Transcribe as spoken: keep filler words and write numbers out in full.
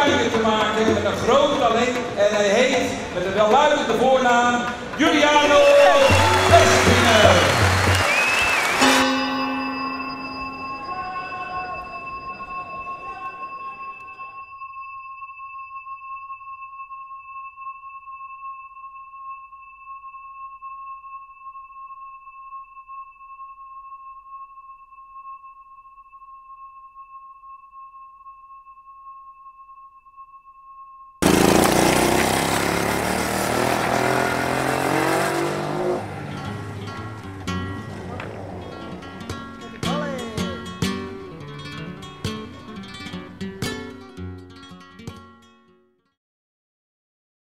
Zuidelijke te maken met een groot talent. En hij heet met een welluidende voornaam Juliano Westbiner.